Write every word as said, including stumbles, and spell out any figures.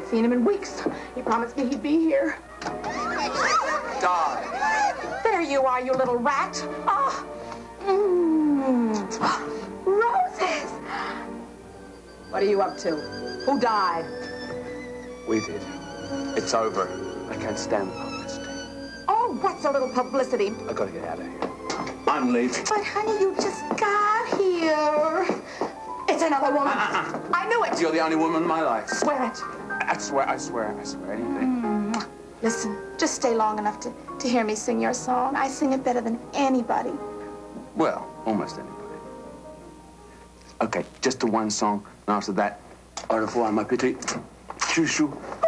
seen him in weeks. He promised me he'd be here. Die. There you are, you little rat. Oh. Mm. Roses. What are you up to? Who died? We did. It's over. I can't stand publicity. Oh, what's a little publicity? I gotta get out of here. I'm leaving. But, honey, you just got here. It's another woman. Uh-uh. I knew it. You're the only woman in my life. Swear it. I swear, I swear, I swear anything. Mm. Listen, just stay long enough to, to hear me sing your song. I sing it better than anybody. Well, almost anybody. Okay, just the one song, and after that, au revoir, ma petite chouchou.